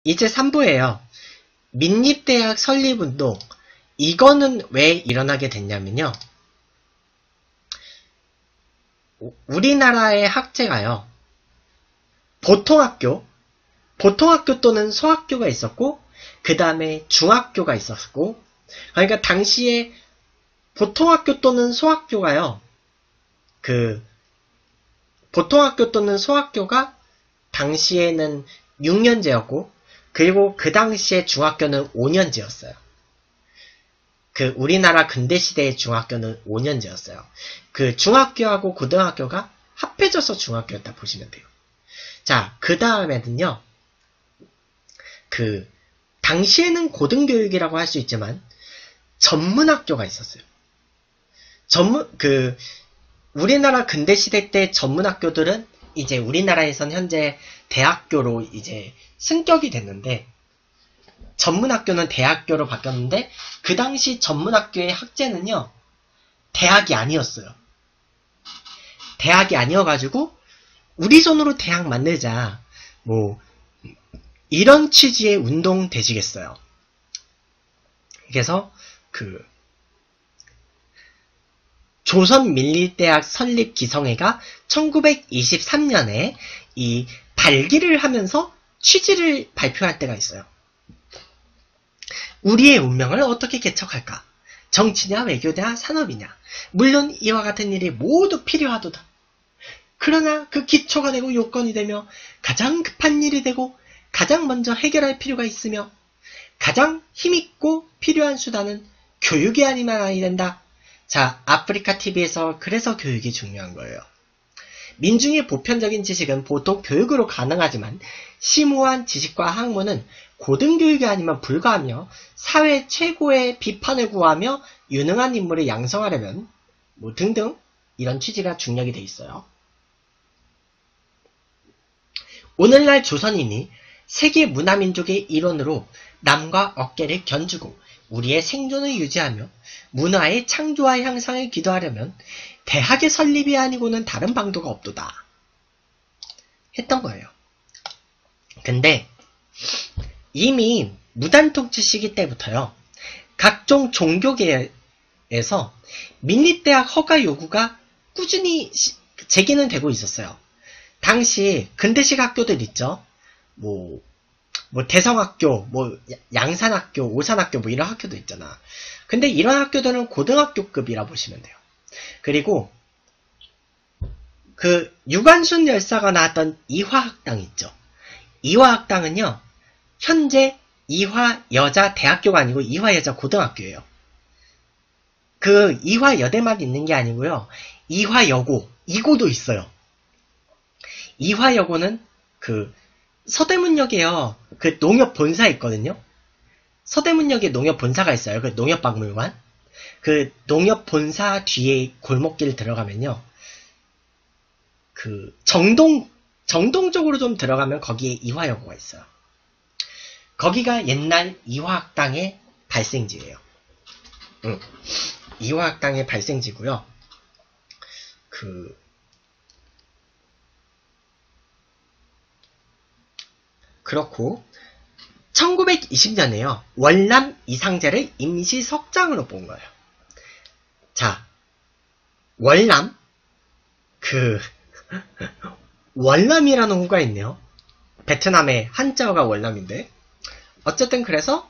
이제 3부예요. 민립대학 설립운동. 이거는 왜 일어나게 됐냐면요. 우리나라의 학제가요. 보통학교 또는 소학교가 있었고, 그 다음에 중학교가 있었고, 그러니까 당시에 보통학교 또는 소학교가요. 보통학교 또는 소학교가 당시에는 6년제였고, 그리고 그 당시에 중학교는 5년제였어요. 우리나라 근대시대의 중학교는 5년제였어요. 중학교하고 고등학교가 합해져서 중학교였다 보시면 돼요. 자, 그 다음에는요, 당시에는 고등교육이라고 할 수 있지만, 전문학교가 있었어요. 우리나라 근대시대 때 전문학교들은 이제 우리나라에선 현재 대학교로 이제 승격이 됐는데, 전문학교는 대학교로 바뀌었는데, 그 당시 전문학교의 학제는요, 대학이 아니었어요. 대학이 아니어가지고, 우리 손으로 대학 만들자. 이런 취지의 운동 되시겠어요. 그래서, 조선민립대학 설립 기성회가 1923년에 이 발기를 하면서 취지를 발표할 때가 있어요. 우리의 운명을 어떻게 개척할까? 정치냐, 외교냐, 산업이냐. 물론 이와 같은 일이 모두 필요하도다. 그러나 그 기초가 되고 요건이 되며 가장 급한 일이 되고 가장 먼저 해결할 필요가 있으며 가장 힘있고 필요한 수단은 교육이 아니면 아니 된다. 자, 아프리카TV에서 그래서 교육이 중요한 거예요. 민중의 보편적인 지식은 보통 교육으로 가능하지만 심오한 지식과 학문은 고등교육이 아니면 불가하며 사회 최고의 비판을 구하며 유능한 인물을 양성하려면 등등 이런 취지가 중력이 돼 있어요. 오늘날 조선인이 세계 문화민족의 일원으로 남과 어깨를 견주고 우리의 생존을 유지하며 문화의 창조와 향상을 기도하려면 대학의 설립이 아니고는 다른 방도가 없도다. 했던 거예요. 근데 이미 무단통치 시기 때부터요. 각종 종교계에서 민립대학 허가 요구가 꾸준히 제기는 되고 있었어요. 당시 근대식 학교들 있죠. 대성학교, 양산학교, 오산학교 이런 학교도 있잖아. 근데 이런 학교들은 고등학교급이라 보시면 돼요. 그리고 유관순 열사가 나왔던 이화학당 있죠. 이화학당은요. 현재 이화여자대학교가 아니고 이화여자고등학교예요. 이화여대만 있는 게 아니고요. 이화여고, 이고도 있어요. 이화여고는 서대문역에요. 농협본사 있거든요. 서대문역에 농협본사가 있어요. 농협박물관. 농협본사 뒤에 골목길 들어가면요. 정동 쪽으로 좀 들어가면 거기에 이화여고가 있어요. 거기가 옛날 이화학당의 발생지예요. 이화학당의 발생지고요. 그렇고 1920년에요. 월남 이상제를 임시석장으로 본 거예요. 자, 월남 월남이라는 호가 있네요. 베트남의 한자어가 월남인데 어쨌든 그래서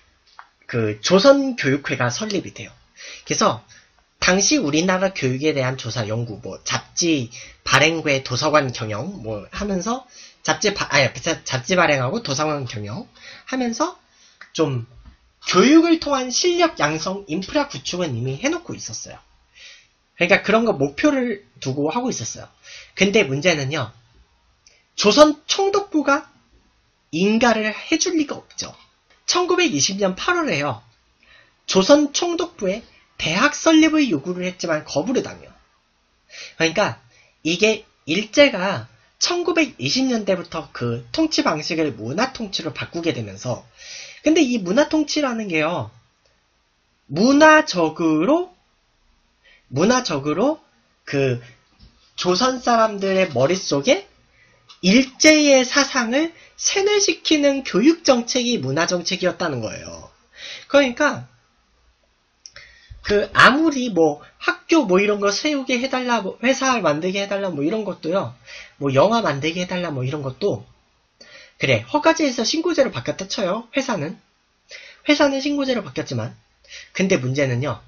조선교육회가 설립이 돼요. 그래서 당시 우리나라 교육에 대한 조사 연구 잡지 발행회 도서관 경영 하면서 잡지 발행하고 도서관 경영 하면서 좀 교육을 통한 실력 양성 인프라 구축은 이미 해놓고 있었어요. 그러니까 그런 거 목표를 두고 하고 있었어요. 근데 문제는요. 조선 총독부가 인가를 해줄 리가 없죠. 1920년 8월에요. 조선 총독부에 대학 설립을 요구를 했지만 거부를 당해요. 그러니까 이게 일제가 1920년대부터 통치 방식을 문화통치로 바꾸게 되면서 근데 이 문화통치라는 게요. 문화적으로 조선 사람들의 머릿속에 일제의 사상을 세뇌시키는 교육정책이 문화정책이었다는 거예요. 그러니까 아무리 뭐 학교 뭐 이런 거 세우게 해달라, 뭐 회사 만들게 해달라 뭐 이런 것도요, 뭐 영화 만들게 해달라 뭐 이런 것도, 그래, 허가제에서 신고제로 바뀌었다 쳐요. 회사는 신고제로 바뀌었지만, 근데 문제는요,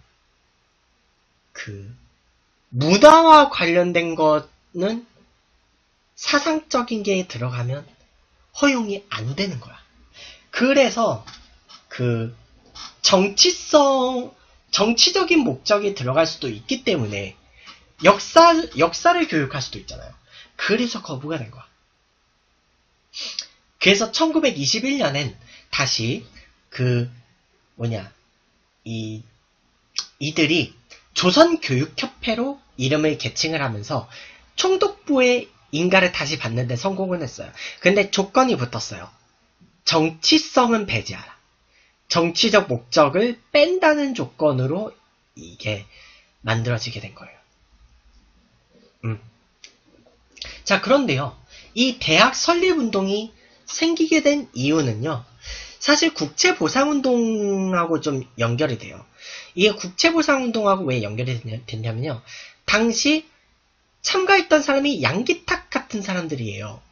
문화와 관련된 거는 사상적인 게 들어가면 허용이 안 되는 거야. 그래서 정치적인 목적이 들어갈 수도 있기 때문에 역사를 교육할 수도 있잖아요. 그래서 거부가 된 거야. 그래서 1921년엔 다시 이들이 조선교육협회로 이름을 개칭을 하면서 총독부의 인가를 다시 받는데 성공을 했어요. 근데 조건이 붙었어요. 정치성은 배제하라. 정치적 목적을 뺀다는 조건으로 이게 만들어지게 된 거예요. 자, 그런데요. 이 대학 설립운동이 생기게 된 이유는요. 사실 국채보상운동하고 좀 연결이 돼요. 이게 국채보상운동하고 왜 연결이 됐냐면요. 당시 참가했던 사람이 양기탁 같은 사람들이에요.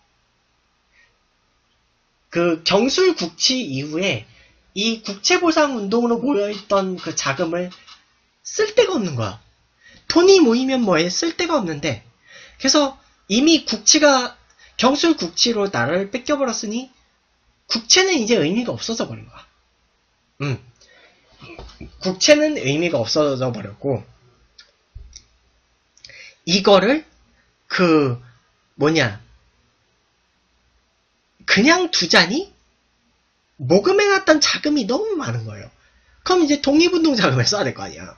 경술국치 이후에 이 국채보상운동으로 모여있던 그 자금을 쓸 데가 없는 거야. 돈이 모이면 뭐해? 쓸 데가 없는데. 그래서 이미 경술국치로 나라를 뺏겨버렸으니 국채는 이제 의미가 없어져 버린 거야. 국채는 의미가 없어져 버렸고, 이거를 그냥 두자니 모금해놨던 자금이 너무 많은 거예요. 그럼 이제 독립운동 자금을 써야 될 거 아니야.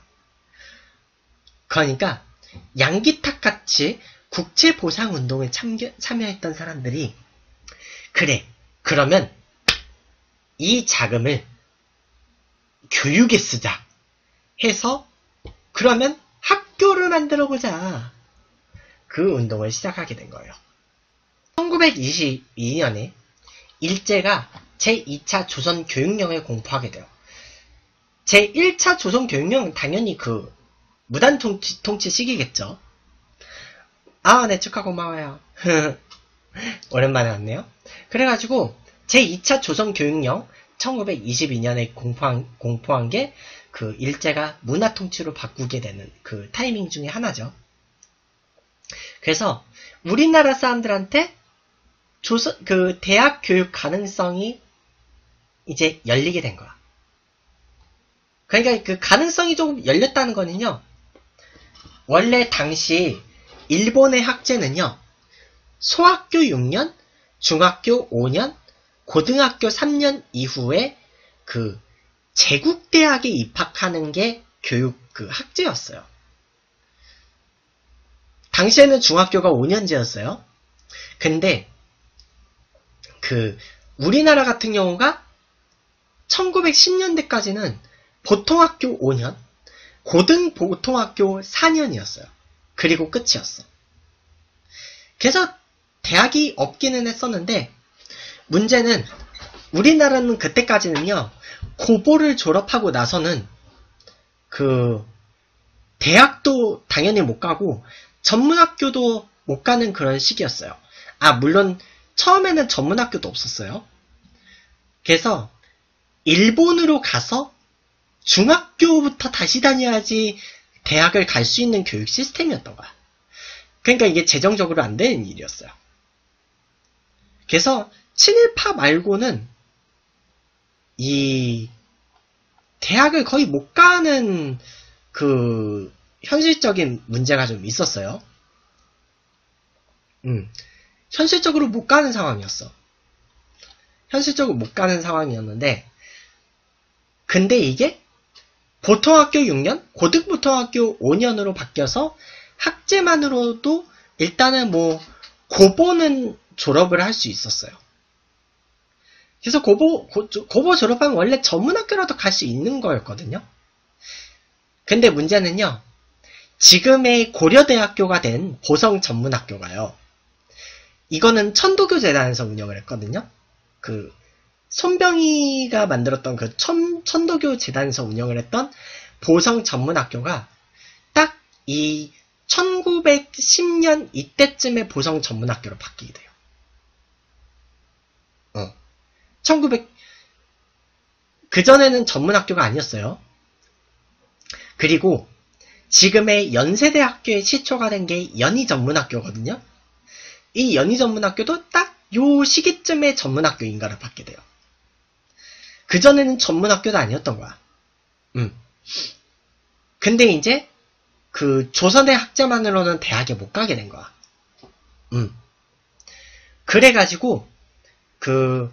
그러니까 양기탁 같이 국채보상운동에 참여했던 사람들이, 그래, 그러면 이 자금을 교육에 쓰자 해서, 그러면 학교를 만들어보자. 그 운동을 시작하게 된 거예요. 1922년에 일제가 제2차 조선교육령을 공포하게 돼요. 제1차 조선교육령은 당연히 무단통치 시기겠죠. 아, 네, 축하 고마워요. 오랜만에 왔네요. 그래가지고 제2차 조선교육령 1922년에 공포한 게 일제가 문화통치로 바꾸게 되는 타이밍 중에 하나죠. 그래서 우리나라 사람들한테 대학 교육 가능성이 이제 열리게 된 거야. 그러니까 가능성이 조금 열렸다는 거는요, 원래 당시 일본의 학제는요, 소학교 6년, 중학교 5년, 고등학교 3년 이후에 제국대학에 입학하는 게 교육 학제였어요. 당시에는 중학교가 5년제였어요. 근데 우리나라 같은 경우가 1910년대까지는 보통학교 5년, 고등보통학교 4년이었어요. 그리고 끝이었어. 그래서 대학이 없기는 했었는데, 문제는 우리나라는 그때까지는요, 고보를 졸업하고 나서는 대학도 당연히 못 가고 전문학교도 못 가는 그런 시기였어요. 아, 물론 처음에는 전문학교도 없었어요. 그래서 일본으로 가서 중학교부터 다시 다녀야지 대학을 갈 수 있는 교육 시스템이었던 거야. 그러니까 이게 재정적으로 안 되는 일이었어요. 그래서 친일파 말고는 이 대학을 거의 못 가는 현실적인 문제가 좀 있었어요. 현실적으로 못 가는 상황이었어. 현실적으로 못 가는 상황이었는데, 근데 이게 보통학교 6년, 고등보통학교 5년으로 바뀌어서 학제만으로도 일단은 고보는 졸업을 할 수 있었어요. 그래서 고보 졸업하면 원래 전문학교라도 갈 수 있는 거였거든요. 근데 문제는요, 지금의 고려대학교가 된 보성전문학교가요, 이거는 천도교 재단에서 운영을 했거든요. 그 손병희가 만들었던 그 천도교 재단에서 운영을 했던 보성 전문학교가 딱 이 1910년 이때쯤에 보성 전문학교로 바뀌게 돼요. 1900, 그전에는 전문학교가 아니었어요. 그리고 지금의 연세대학교에 시초가 된 게 연희전문학교거든요. 이 연희전문학교도 딱 요 시기쯤에 전문학교인가를 받게 돼요. 그전에는 전문학교도 아니었던 거야. 근데 이제 그 조선의 학자만으로는 대학에 못 가게 된 거야. 그래가지고 그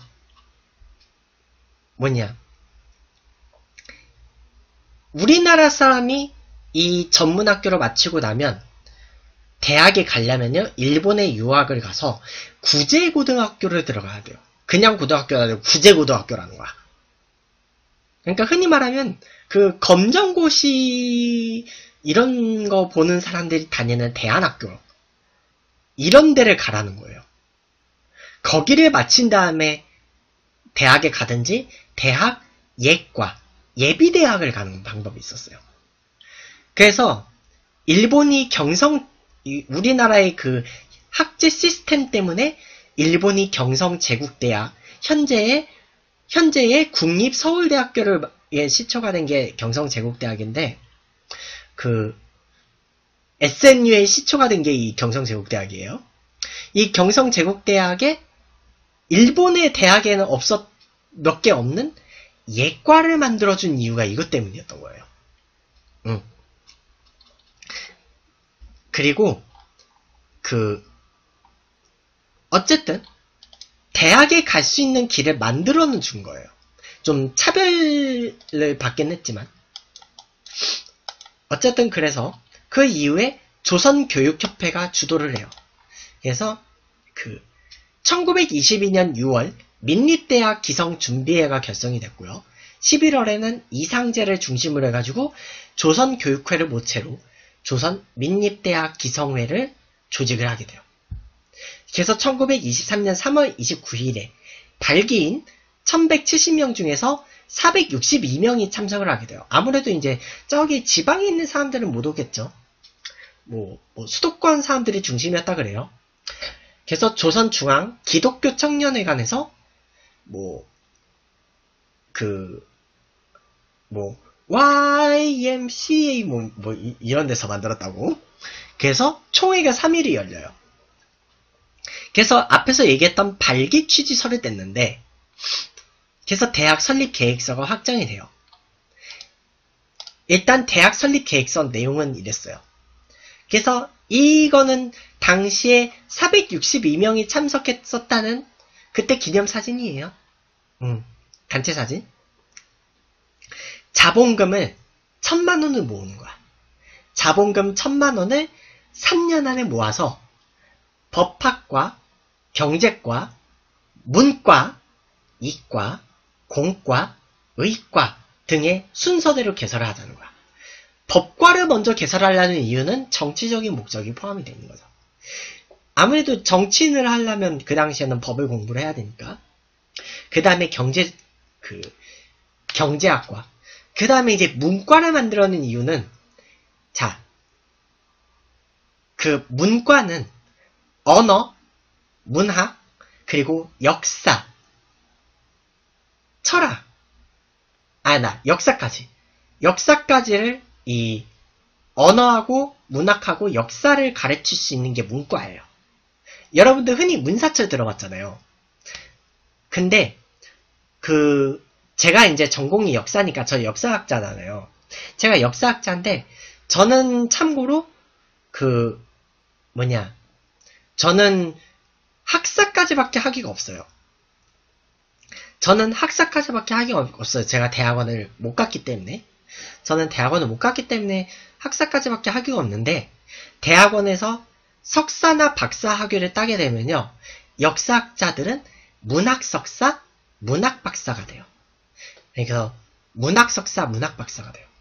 우리나라 사람이 이 전문학교를 마치고 나면 대학에 가려면요, 일본에 유학을 가서 구제고등학교를 들어가야 돼요. 그냥 고등학교가 아니고 구제고등학교라는 거야. 그러니까 흔히 말하면 그 검정고시 이런 거 보는 사람들이 다니는 대안학교, 이런 데를 가라는 거예요. 거기를 마친 다음에 대학에 가든지 대학 예과, 예비대학을 가는 방법이 있었어요. 그래서 일본이 우리나라의 그 학제 시스템 때문에 일본이 경성 제국대학, 현재의 국립서울대학교에 시초가 된 게 경성 제국대학인데, 그 SNU에 시초가 된 게 이 경성 제국대학이에요. 이 경성 제국대학에 일본의 대학에는 몇 개 없는 예과를 만들어준 이유가 이것 때문이었던 거예요. 그리고 어쨌든 대학에 갈 수 있는 길을 만들어는 준 거예요. 좀 차별을 받긴 했지만 어쨌든 그래서 그 이후에 조선교육협회가 주도를 해요. 그래서 1922년 6월 민립대학 기성준비회가 결성이 됐고요. 11월에는 이상제를 중심으로 해가지고 조선교육회를 모체로 조선민립대학 기성회를 조직을 하게 돼요. 그래서 1923년 3월 29일에 발기인 1170명 중에서 462명이 참석을 하게 돼요. 아무래도 이제 저기 지방에 있는 사람들은 못 오겠죠. 수도권 사람들이 중심이었다 그래요. 그래서 조선중앙 기독교 청년회관에서 YMCA 이런 데서 만들었다고. 그래서 총회가 3일이 열려요. 그래서 앞에서 얘기했던 발기 취지서를 뗐는데, 그래서 대학 설립 계획서가 확정이 돼요. 일단 대학 설립 계획서 내용은 이랬어요. 그래서 이거는 당시에 462명이 참석했었다는 그때 기념사진이에요. 단체 사진. 자본금을 1000만원을 모으는 거야. 자본금 1000만원을 3년 안에 모아서 법학과, 경제과, 문과, 이과, 공과, 의과 등의 순서대로 개설을 하자는 거야. 법과를 먼저 개설하려는 이유는 정치적인 목적이 포함이 되는 거죠. 아무래도 정치인을 하려면 그 당시에는 법을 공부를 해야 되니까. 그 다음에 경제학과. 그 다음에 이제 문과를 만들어낸 이유는, 문과는 언어, 문학, 그리고 역사, 철학, 역사까지를 이 언어하고 문학하고 역사를 가르칠 수 있는 게 문과예요. 여러분들 흔히 문사철 들어봤잖아요. 근데 제가 이제 전공이 역사니까 저 역사학자잖아요. 제가 역사학자인데 저는 참고로 저는 학사까지밖에 하기가 없어요. 저는 학사까지밖에 하기가 없어요. 제가 대학원을 못 갔기 때문에. 학사까지밖에 하기가 없는데, 대학원에서 석사나 박사 학위를 따게 되면요, 역사학자들은 문학석사, 문학박사가 돼요. 그래서 문학석사, 문학박사가 돼요.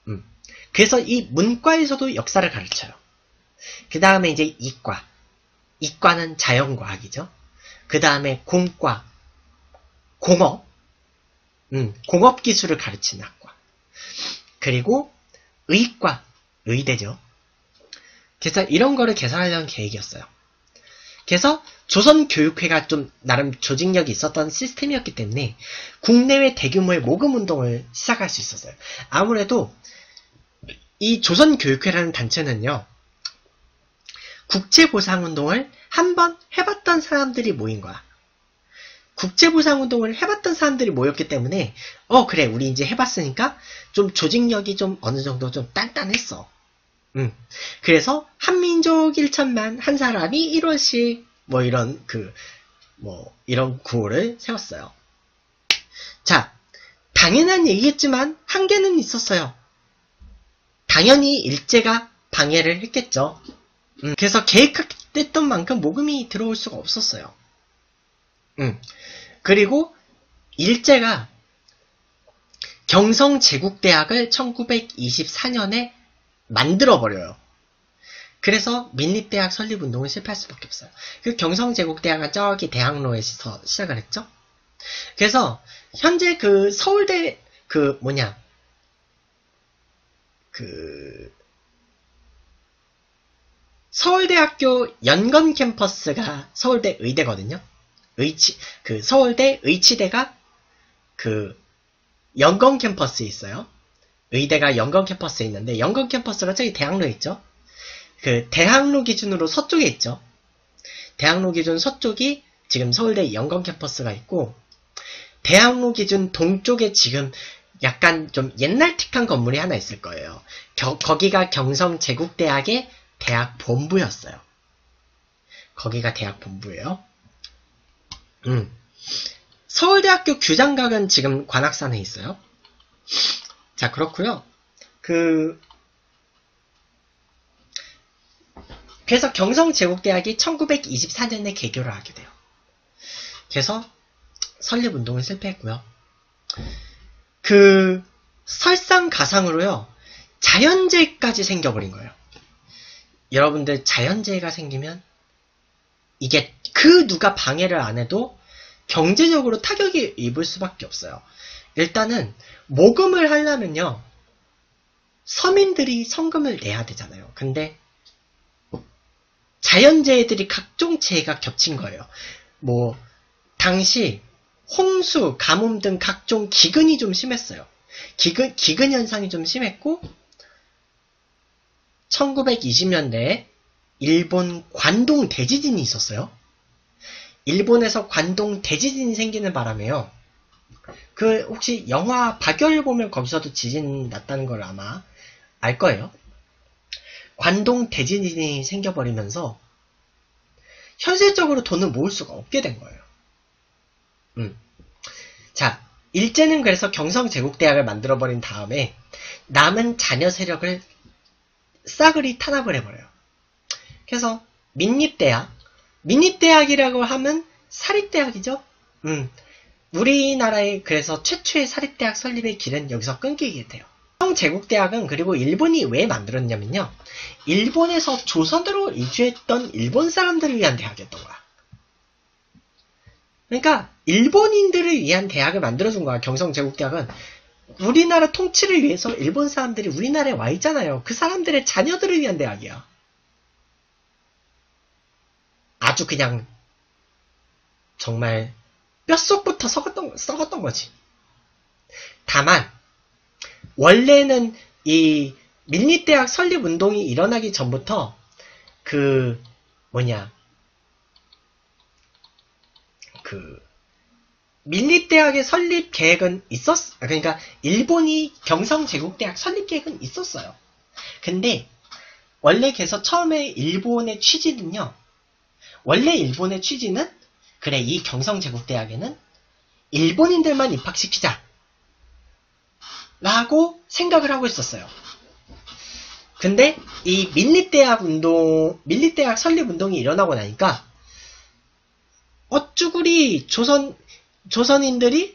그래서 이 문과에서도 역사를 가르쳐요. 그 다음에 이제 이과. 이과는 자연과학이죠. 그 다음에 공과, 공업, 공업기술을 가르치는 학과. 그리고 의과, 의대죠. 그래서 이런 거를 개설하려는 계획이었어요. 그래서 조선교육회가 좀 나름 조직력이 있었던 시스템이었기 때문에 국내외 대규모의 모금운동을 시작할 수 있었어요. 아무래도 이 조선교육회라는 단체는요, 국제보상운동을 한번 해봤던 사람들이 모인 거야. 국제보상운동을 해봤던 사람들이 모였기 때문에 그래 우리 이제 해봤으니까 좀 조직력이 좀 어느 정도 좀 단단했어. 그래서 한민족 1천만 한 사람이 1원씩 뭐 이런 이런 구호를 세웠어요. 자, 당연한 얘기겠지만 한계는 있었어요. 당연히 일제가 방해를 했겠죠. 그래서 계획했던 만큼 모금이 들어올 수가 없었어요. 그리고 일제가 경성제국대학을 1924년에 만들어버려요. 그래서 민립대학 설립운동은 실패할 수밖에 없어요. 그 경성제국대학은 저기 대학로에서 시작을 했죠. 그래서 현재 그 서울대 서울대학교 연건 캠퍼스가 서울대 의대거든요. 서울대 의치대가 연건 캠퍼스에 있어요. 의대가 연건 캠퍼스에 있는데 연건 캠퍼스가 저기 대학로에 있죠. 대학로 기준으로 서쪽에 있죠. 대학로 기준 서쪽이 지금 서울대 연건 캠퍼스가 있고, 대학로 기준 동쪽에 지금 약간 좀 옛날틱한 건물이 하나 있을 거예요. 거기가 경성제국대학의 대학 본부였어요. 거기가 대학 본부예요. 서울대학교 규장각은 지금 관악산에 있어요. 자, 그렇고요. 그래서 경성제국대학이 1924년에 개교를 하게 돼요. 그래서 설립운동을 실패했고요. 설상가상으로요, 자연재해까지 생겨버린 거예요. 여러분들, 자연재해가 생기면 이게 누가 방해를 안 해도 경제적으로 타격이 입을 수밖에 없어요. 일단은 모금을 하려면요, 서민들이 성금을 내야 되잖아요. 근데 자연재해들이 각종 재해가 겹친 거예요. 당시 홍수, 가뭄 등 각종 기근이 좀 심했어요. 기근 현상이 좀 심했고, 1920년대에 일본 관동 대지진이 있었어요. 일본에서 관동 대지진이 생기는 바람에요. 혹시 영화 박열 보면 거기서도 지진 났다는 걸 아마 알 거예요. 관동 대지진이 생겨버리면서 현실적으로 돈을 모을 수가 없게 된 거예요. 자, 일제는 그래서 경성제국대학을 만들어버린 다음에 남은 자녀 세력을 싸그리 탄압을 해버려요. 그래서 민립대학이라고 하면 사립대학이죠. 우리나라의 그래서 최초의 사립대학 설립의 길은 여기서 끊기게 돼요. 경성제국대학은 그리고 일본이 왜 만들었냐면요, 일본에서 조선으로 이주했던 일본 사람들을 위한 대학이었던 거야. 그러니까 일본인들을 위한 대학을 만들어준 거야. 경성제국대학은 우리나라 통치를 위해서 일본 사람들이 우리나라에 와 있잖아요. 그 사람들의 자녀들을 위한 대학이야. 아주 그냥 정말 뼛속부터 썩었던 거지. 다만 원래는 이 민립대학 설립운동이 일어나기 전부터 민립대학의 설립 계획은 그러니까 일본이 경성제국대학 설립 계획은 있었어요. 근데 원래 그래서 처음에 일본의 취지는요, 그래, 이 경성제국대학에는 일본인들만 입학시키자 라고 생각을 하고 있었어요. 근데 이 민립대학 설립운동이 일어나고 나니까 어쭈구리 조선인들이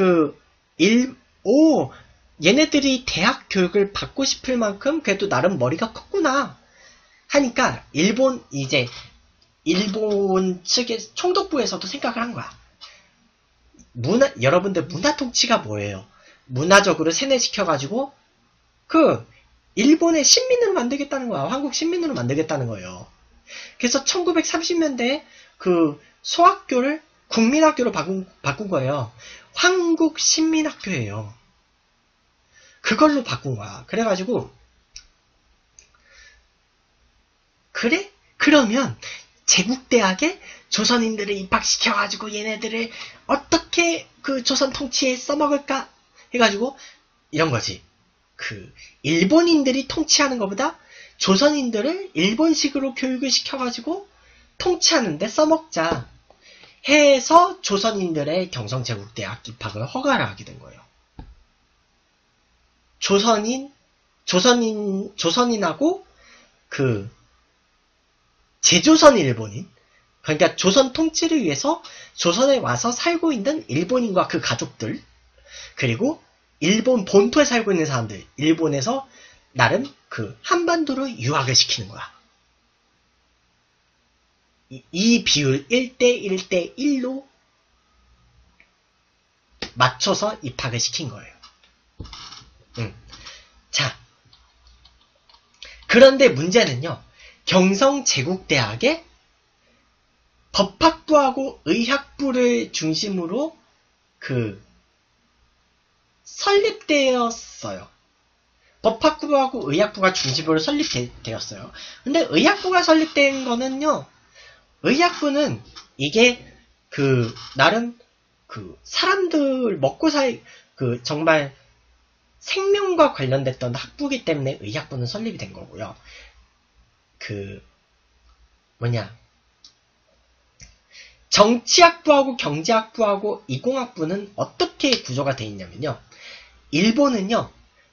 얘네들이 대학 교육을 받고 싶을 만큼 그래도 나름 머리가 컸구나 하니까 일본 측의 총독부에서도 생각을 한 거야. 여러분들 문화 통치가 뭐예요? 문화적으로 세뇌시켜가지고 일본의 신민으로 만들겠다는 거야. 한국 신민으로 만들겠다는 거예요. 그래서 1930년대에 소학교를 국민학교로 바꾼 거예요. 한국 신민학교예요. 그걸로 바꾼 거야. 그래가지고 그래? 그러면 제국대학에 조선인들을 입학시켜가지고 얘네들을 어떻게 조선 통치에 써먹을까? 해가지고 이런 거지. 일본인들이 통치하는 것보다 조선인들을 일본식으로 교육을 시켜가지고 통치하는데 써먹자 해서 조선인들의 경성제국대학 입학을 허가를 하게 된 거예요. 조선인하고 제조선 일본인, 그러니까 조선 통치를 위해서 조선에 와서 살고 있는 일본인과 그 가족들, 그리고 일본 본토에 살고 있는 사람들, 일본에서 나름 한반도로 유학을 시키는 거야. 이 비율 1대1대1로 맞춰서 입학을 시킨 거예요. 자, 그런데 문제는요, 경성제국대학에 법학부하고 의학부를 중심으로 설립되었어요. 법학부하고 의학부가 중심으로 설립되었어요. 근데 의학부가 설립된 거는요, 의학부는 이게 나름 사람들 먹고 정말 생명과 관련됐던 학부이기 때문에 의학부는 설립이 된 거고요. 정치학부하고 경제학부하고 이공학부는 어떻게 구조가 되어 있냐면요. 일본은요,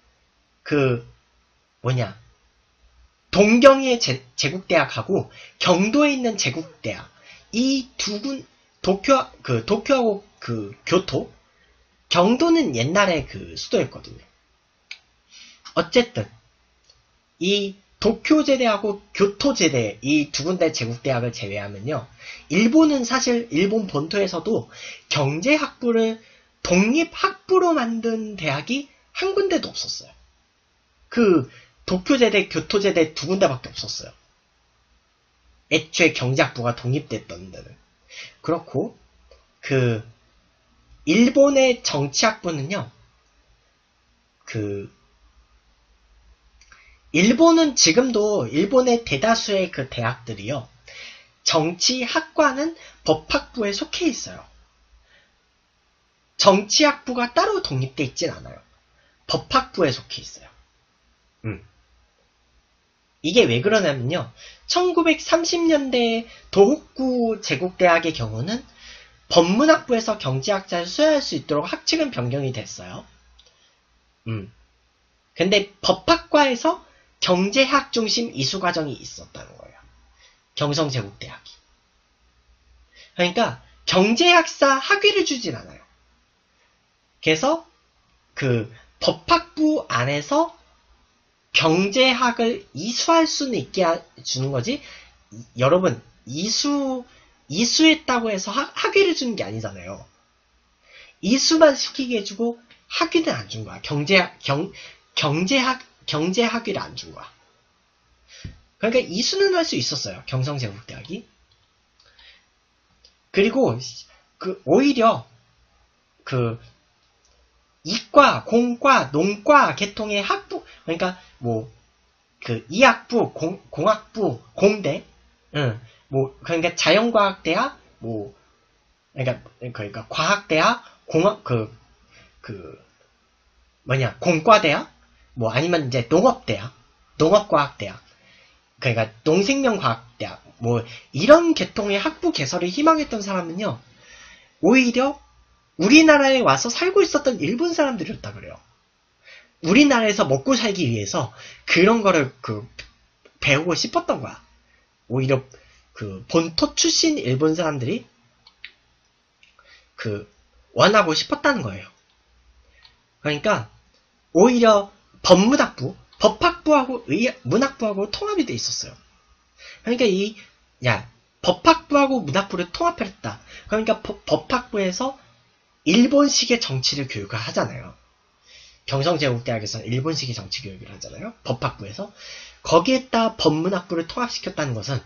동경의 제국대학하고 경도에 있는 제국대학, 이 두 도쿄하고 교토, 경도는 옛날에 수도였거든요. 어쨌든 이 도쿄제대하고 교토제대, 이 두 군데 제국대학을 제외하면요, 일본은 사실 일본 본토에서도 경제학부를 독립학부로 만든 대학이 한 군데도 없었어요. 도쿄제대, 교토제대 두 군데밖에 없었어요. 애초에 경제학부가 독립됐던 데는. 그렇고 일본의 정치학부는요, 일본은 지금도 일본의 대다수의 대학들이요, 정치학과는 법학부에 속해 있어요. 정치학부가 따로 독립돼 있진 않아요. 법학부에 속해 있어요. 이게 왜 그러냐면요, 1930년대 도호쿠 제국대학의 경우는 법문학부에서 경제학자를 수여할 수 있도록 학칙은 변경이 됐어요. 근데 법학과에서 경제학 중심 이수과정이 있었다는 거예요. 경성제국대학이. 그러니까 경제학사 학위를 주진 않아요. 그래서 법학부 안에서 경제학을 이수할 수는 있게 주는 거지, 여러분, 이수했다고 해서 학위를 주는 게 아니잖아요. 이수만 시키게 해주고 학위는 안 준 거야. 경제 학위를 안 준 거야. 그러니까 이수는 할 수 있었어요. 경성제국대학이. 그리고 오히려 이과, 공과, 농과 계통의 학부, 그러니까 이학부, 공학부, 공대, 그러니까 자연과학대학, 그러니까 과학대학, 공과대학, 아니면 이제 농업대학, 농업과학대학, 그러니까 농생명과학대학, 이런 계통의 학부 개설을 희망했던 사람은요, 오히려 우리나라에 와서 살고 있었던 일본 사람들이었다 그래요. 우리나라에서 먹고 살기 위해서 그런 거를 배우고 싶었던 거야. 오히려 본토 출신 일본 사람들이 원하고 싶었다는 거예요. 그러니까 오히려 법학부하고 문학부하고 통합이 돼 있었어요. 그러니까 법학부하고 문학부를 통합했다. 그러니까 법학부에서 일본식의 정치를 교육을 하잖아요. 경성제국대학에서는 일본식의 정치 교육을 하잖아요. 법학부에서. 거기에다 법문학부를 통합시켰다는 것은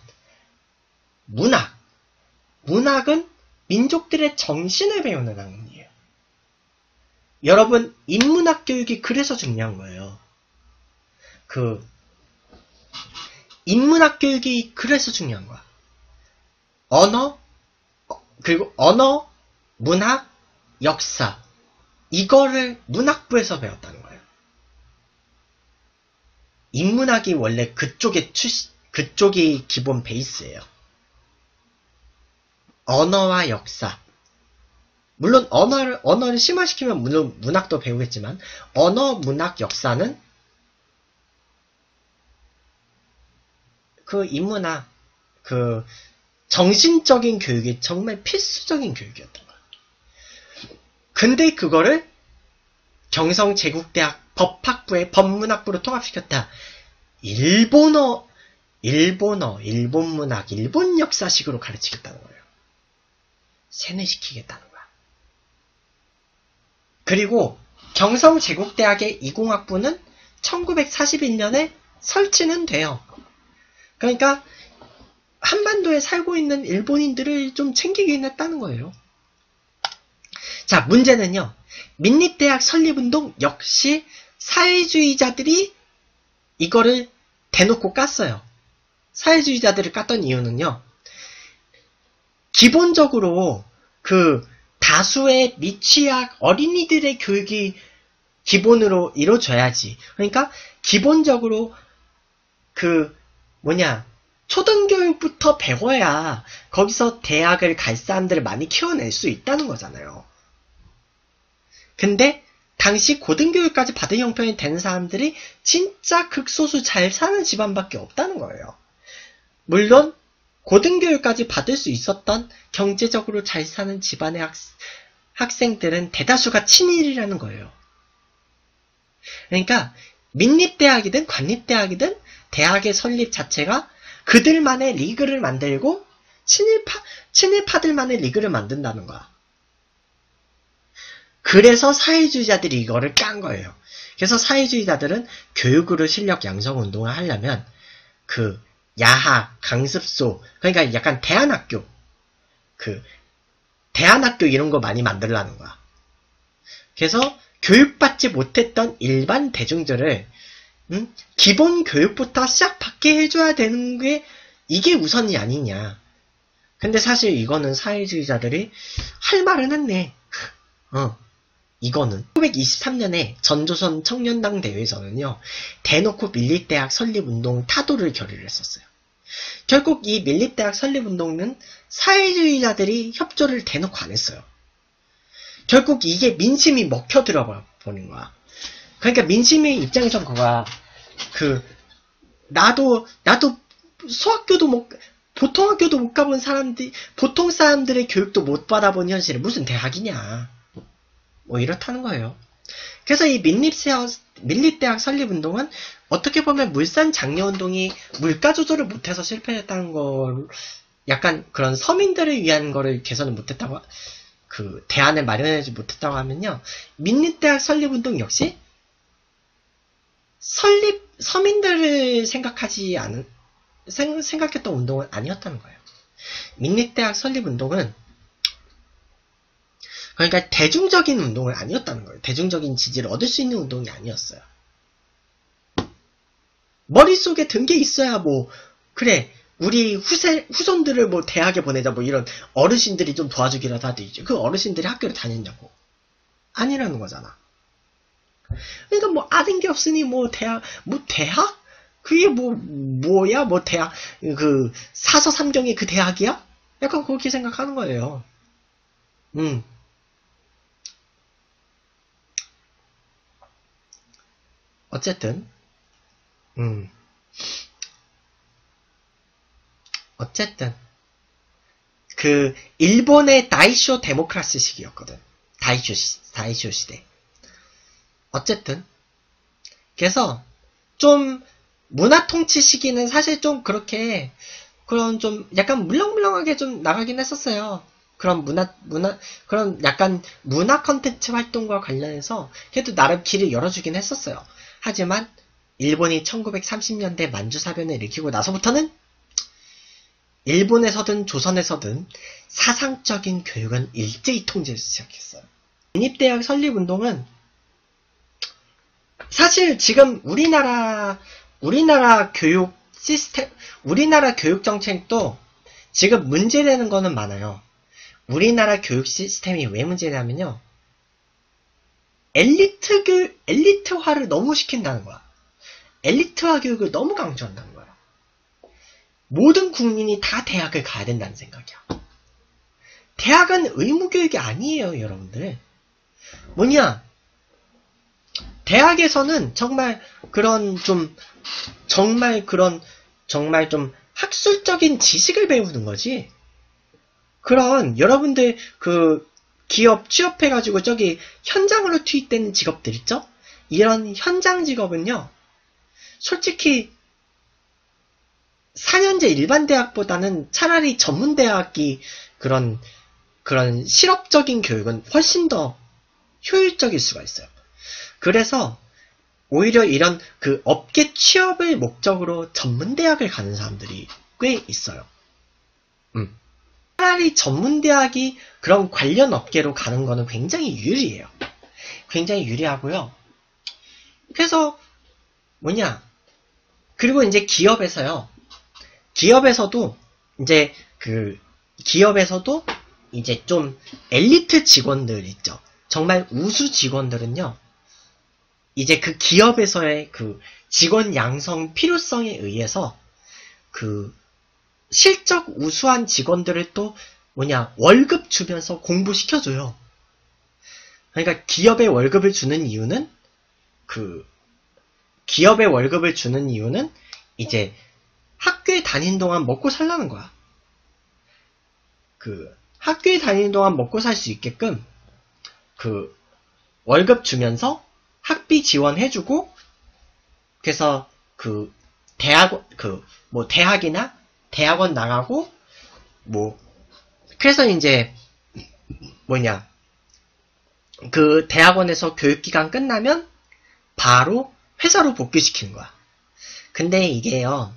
문학은 민족들의 정신을 배우는 학문이에요. 여러분, 인문학 교육이 그래서 중요한 거예요. 인문학 교육이 그래서 중요한 거야. 그리고 언어, 문학, 역사. 이거를 문학부에서 배웠다는 거예요. 인문학이 원래 그쪽이 기본 베이스예요. 언어와 역사. 물론 언어를 심화시키면 물론 문학도 배우겠지만 언어, 문학, 역사는 인문학 정신적인 교육이 정말 필수적인 교육이었던 거예요. 근데 그거를 경성제국대학 법학부의 법문학부로 통합시켰다. 일본 문학, 일본 역사식으로 가르치겠다는 거예요. 세뇌시키겠다는 거야. 그리고 경성제국대학의 이공학부는 1941년에 설치는 돼요. 그러니까 한반도에 살고 있는 일본인들을 좀 챙기긴 했다는 거예요. 자, 문제는요. 민립대학 설립운동 역시 사회주의자들이 이거를 대놓고 깠어요. 사회주의자들을 깠던 이유는요. 기본적으로 다수의 미취학 어린이들의 교육이 기본으로 이루어져야지. 그러니까 기본적으로 초등교육부터 배워야 거기서 대학을 갈 사람들을 많이 키워낼 수 있다는 거잖아요. 근데 당시 고등교육까지 받은 형편이 되는 사람들이 진짜 극소수 잘 사는 집안밖에 없다는 거예요. 물론 고등교육까지 받을 수 있었던 경제적으로 잘 사는 집안의 학생들은 대다수가 친일이라는 거예요. 그러니까 민립대학이든 관립대학이든 대학의 설립 자체가 그들만의 리그를 만들고 친일파들만의 리그를 만든다는 거야. 그래서 사회주의자들이 이거를 깐 거예요. 그래서 사회주의자들은 교육으로 실력 양성 운동을 하려면 야학, 강습소, 그러니까 약간 대안학교 이런 거 많이 만들라는 거야. 그래서 교육받지 못했던 일반 대중들을 기본 교육부터 시작받게 해줘야 되는 게 이게 우선이 아니냐. 근데 사실 이거는 사회주의자들이 할 말은 했네. 이거는 1923년에 전조선 청년당 대회에서는요. 대놓고 밀립대학 설립운동 타도를 결의를 했었어요. 결국 이 밀립대학 설립운동은 사회주의자들이 협조를 대놓고 안 했어요. 결국 이게 민심이 먹혀들어 버린 거야. 그러니까 민심의 입장에선 그거야. 나도 소학교도 보통 학교도 못 가본 보통 사람들의 교육도 못 받아본 현실에 무슨 대학이냐. 이렇다는 거예요. 그래서 이 밀립대학 설립운동은 어떻게 보면 물산 장려운동이 물가 조절을 못해서 실패했다는 걸, 약간 그런 서민들을 위한 거를 개선을 못했다고, 대안을 마련하지 못했다고 하면요. 밀립대학 설립운동 역시 서민들을 생각했던 운동은 아니었다는 거예요. 밀립대학 설립운동은 그러니까 대중적인 운동은 아니었다는 거예요. 대중적인 지지를 얻을 수 있는 운동이 아니었어요. 머릿속에 든 게 있어야 그래, 우리 후손들을 대학에 보내자 이런 어르신들이 좀 도와주기라도 하지. 그 어르신들이 학교를 다녔냐고. 아니라는 거잖아. 그러니까 아는 게 없으니 대학? 그게 뭐야? 대학, 사서삼경이 그 대학이야? 약간 그렇게 생각하는 거예요. 어쨌든 일본의 다이쇼 데모크라시 시기였거든. 다이쇼 시대. 어쨌든 그래서 좀 문화 통치 시기는 사실 좀 그렇게 그런 좀 약간 물렁물렁하게 좀 나가긴 했었어요. 그런 그런 약간 문화 컨텐츠 활동과 관련해서 그래도 나름 길을 열어주긴 했었어요. 하지만 일본이 1930년대 만주사변을 일으키고 나서부터는 일본에서든 조선에서든 사상적인 교육은 일제히 통제를 시작했어요. 국립대학 설립운동은 사실 지금 우리나라 교육 시스템, 우리나라 교육 정책도 지금 문제되는 거는 많아요. 우리나라 교육 시스템이 왜 문제냐면요. 엘리트화를 너무 시킨다는 거야. 엘리트화 교육을 너무 강조한다는 거야. 모든 국민이 다 대학을 가야 된다는 생각이야. 대학은 의무교육이 아니에요, 여러분들. 뭐냐? 대학에서는 정말 좀 학술적인 지식을 배우는 거지. 그런 여러분들 기업 취업해가지고 저기 현장으로 투입되는 직업들 있죠? 이런 현장 직업은요, 솔직히 4년제 일반 대학보다는 차라리 전문 대학이 그런 실업적인 교육은 훨씬 더 효율적일 수가 있어요. 그래서 오히려 이런 업계 취업을 목적으로 전문 대학을 가는 사람들이 꽤 있어요. 차라리 전문 대학이 그런 관련 업계로 가는 거는 굉장히 유리해요. 굉장히 유리하고요. 그래서 그리고 이제 기업에서도 이제 좀 엘리트 직원들 있죠. 정말 우수 직원들은요, 이제 그 기업에서의 직원 양성 필요성에 의해서 실적 우수한 직원들을 또 월급 주면서 공부시켜줘요. 그러니까 기업에 월급을 주는 이유는 이제 학교에 다니는 동안 먹고 살라는 거야. 학교에 다니는 동안 먹고 살 수 있게끔 월급 주면서 학비 지원해주고, 그래서 대학이나 대학원 나가고, 그래서 이제 대학원에서 교육기간 끝나면 바로 회사로 복귀시키는 거야. 근데 이게요,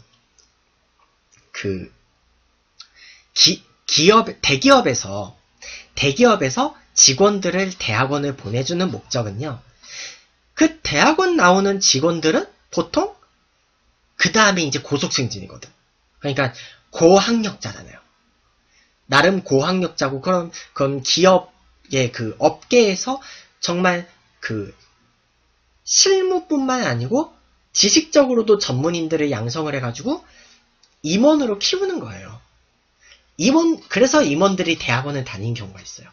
대기업에서 직원들을 대학원을 보내주는 목적은요, 그 대학원 나오는 직원들은 보통 그 다음에 이제 고속승진이거든. 그러니까 고학력자잖아요. 나름 고학력자고, 그런 기업의 업계에서 정말 실무뿐만 아니고 지식적으로도 전문인들을 양성을 해가지고 임원으로 키우는 거예요. 그래서 임원들이 대학원을 다니는 경우가 있어요.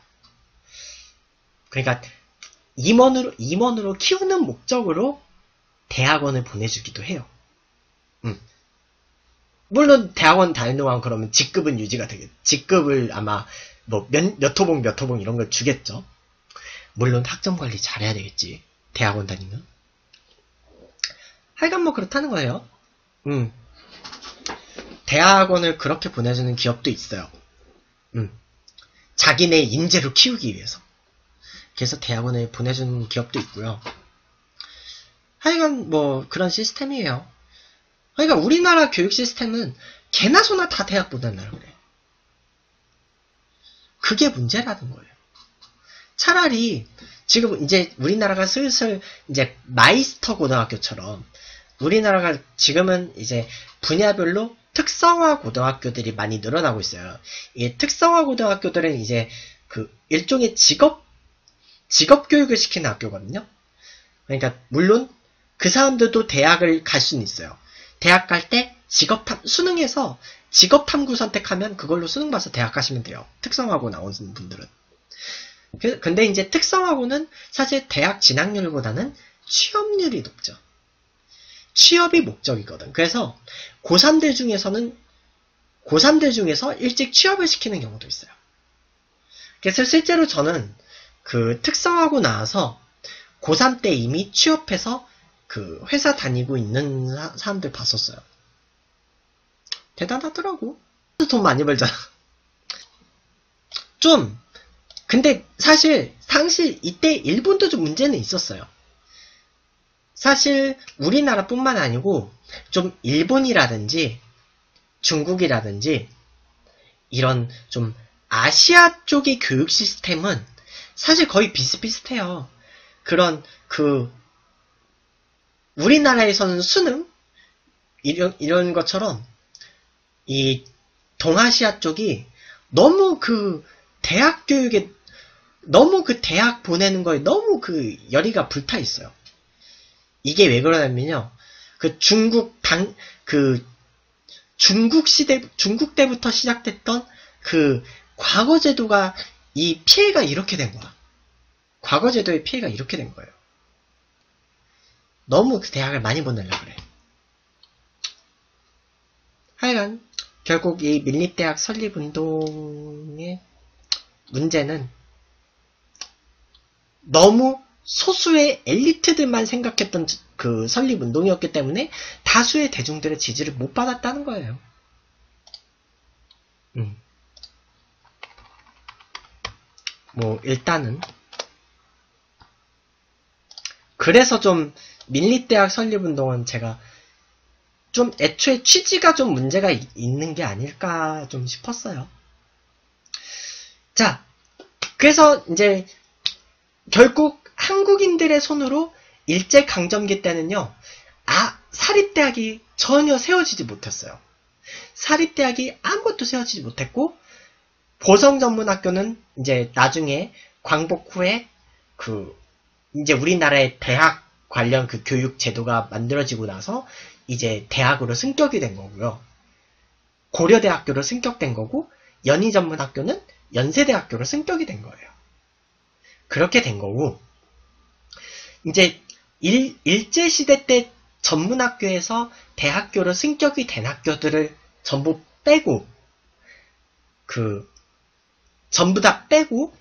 그러니까 임원으로 키우는 목적으로 대학원을 보내주기도 해요. 물론 대학원 다니는 동안 그러면 직급은 유지가 되겠죠. 직급을 아마 몇 호봉 이런 걸 주겠죠. 물론 학점 관리 잘해야 되겠지. 대학원 다니면. 하여간 그렇다는 거예요. 대학원을 그렇게 보내주는 기업도 있어요. 자기네 인재로 키우기 위해서. 그래서 대학원을 보내주는 기업도 있고요. 하여간 그런 시스템이에요. 그러니까 우리나라 교육 시스템은 개나 소나 다 대학 보낸다고 그래. 그게 문제라는 거예요. 차라리 지금 이제 우리나라가 슬슬 이제 마이스터 고등학교처럼, 우리나라가 지금은 이제 분야별로 특성화 고등학교들이 많이 늘어나고 있어요. 이 특성화 고등학교들은 이제 일종의 직업 교육을 시키는 학교거든요. 그러니까 물론 그 사람들도 대학을 갈 수는 있어요. 대학 갈 때 수능에서 직업탐구 선택하면 그걸로 수능 봐서 대학 가시면 돼요. 특성화고 나오는 분들은. 근데 이제 특성화고는 사실 대학 진학률보다는 취업률이 높죠. 취업이 목적이거든. 그래서 고3들 중에서 일찍 취업을 시키는 경우도 있어요. 그래서 실제로 저는 특성화고 나와서 고3 때 이미 취업해서 회사 다니고 있는 사람들 봤었어요. 대단하더라고. 돈 많이 벌잖아. 좀 근데 사실 이때 일본도 좀 문제는 있었어요. 사실 우리나라뿐만 아니고 좀 일본이라든지 중국이라든지 이런 좀 아시아 쪽의 교육 시스템은 사실 거의 비슷비슷해요. 그런 우리나라에서는 수능 이런 것처럼 이 동아시아 쪽이 너무 대학 교육에 너무 대학 보내는 거에 너무 열의가 불타 있어요. 이게 왜 그러냐면요. 중국 때부터 시작됐던 과거 제도가 이 피해가 이렇게 된 거야. 과거 제도의 피해가 이렇게 된 거예요. 너무 대학을 많이 보내려고 그래. 하여간 결국 이 밀립대학 설립운동의 문제는 너무 소수의 엘리트들만 생각했던 설립운동이었기 때문에 다수의 대중들의 지지를 못 받았다는 거예요. 뭐 일단은 그래서 좀 밀립대학 설립운동은 제가 좀 애초에 취지가 좀 문제가 있는 게 아닐까 좀 싶었어요. 자, 그래서 이제 결국 한국인들의 손으로 일제강점기 때는요, 사립대학이 전혀 세워지지 못했어요. 사립대학이 아무것도 세워지지 못했고, 보성전문학교는 이제 나중에 광복 후에 이제 우리나라의 대학 관련 교육 제도가 만들어지고 나서 이제 대학으로 승격이 된 거고요. 고려대학교로 승격된 거고, 연희전문학교는 연세대학교로 승격이 된 거예요. 그렇게 된 거고, 이제 일제시대 때 전문학교에서 대학교로 승격이 된 학교들을 전부 빼고, 전부 다 빼고,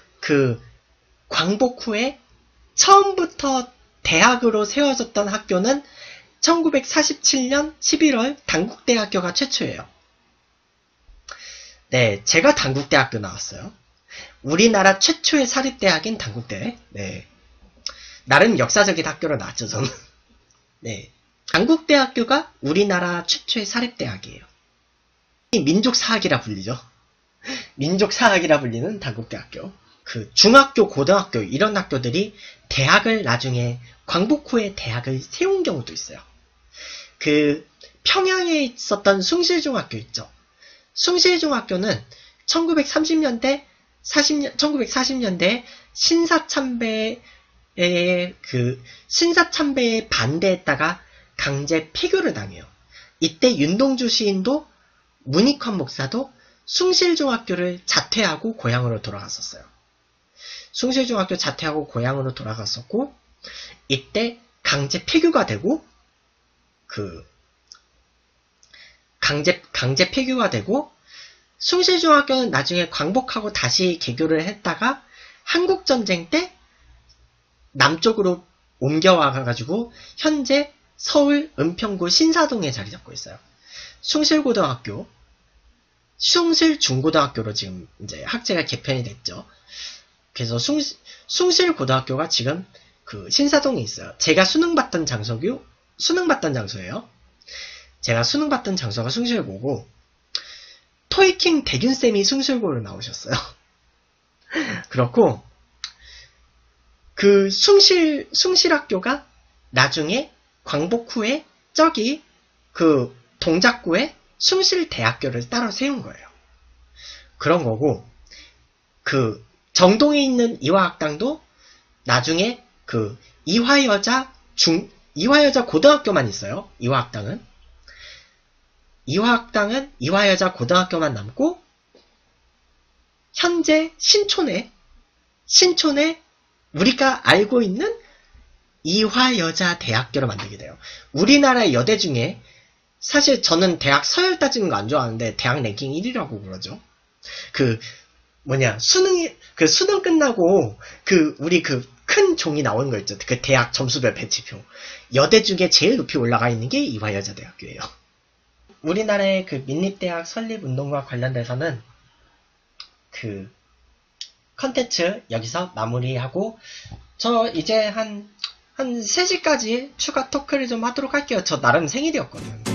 광복 후에 처음부터 대학으로 세워졌던 학교는 1947년 11월 단국대학교가 최초예요. 네, 제가 단국대학교 나왔어요. 우리나라 최초의 사립대학인 단국대. 네. 나름 역사적인 학교로 나왔죠, 저는. 네. 단국대학교가 우리나라 최초의 사립대학이에요. 민족사학이라 불리죠. 민족사학이라 불리는 단국대학교. 중학교, 고등학교, 이런 학교들이 대학을 나중에, 광복 후에 대학을 세운 경우도 있어요. 평양에 있었던 숭실중학교 있죠. 숭실중학교는 1940년대 신사참배에 반대했다가 강제 폐교를 당해요. 이때 윤동주 시인도 문익환 목사도 숭실중학교를 자퇴하고 고향으로 돌아갔었어요. 숭실중학교 자퇴하고 고향으로 돌아갔었고, 이때 강제 폐교가 되고, 강제 폐교가 되고, 숭실중학교는 나중에 광복하고 다시 개교를 했다가, 한국전쟁 때 남쪽으로 옮겨와가지고, 현재 서울 은평구 신사동에 자리 잡고 있어요. 숭실중고등학교로 지금 이제 학제가 개편이 됐죠. 그래서 숭실고등학교가 지금 신사동에 있어요. 제가 수능 받던 장소예요. 제가 수능 받던 장소가 숭실고고, 토이킹 대균쌤이 숭실고를 나오셨어요. 그렇고, 숭실학교가 나중에 광복 후에 저기 동작구에 숭실대학교를 따로 세운 거예요. 그런 거고, 정동에 있는 이화학당도 나중에 이화여자 고등학교만 있어요. 이화학당은 이화여자 고등학교만 남고, 현재 신촌에 우리가 알고 있는 이화여자 대학교를 만들게 돼요. 우리나라 여대 중에, 사실 저는 대학 서열 따지는 거 안 좋아하는데 대학 랭킹 1위라고 그러죠. 수능 끝나고 우리 큰 종이 나오는 거 있죠. 대학 점수별 배치표. 여대 중에 제일 높이 올라가 있는 게 이화여자대학교예요. 우리나라의 그 민립대학 설립운동과 관련돼서는 그 컨텐츠 여기서 마무리하고 저 이제 한 3시까지 추가 토크를 좀 하도록 할게요. 저 나름 생일이었거든.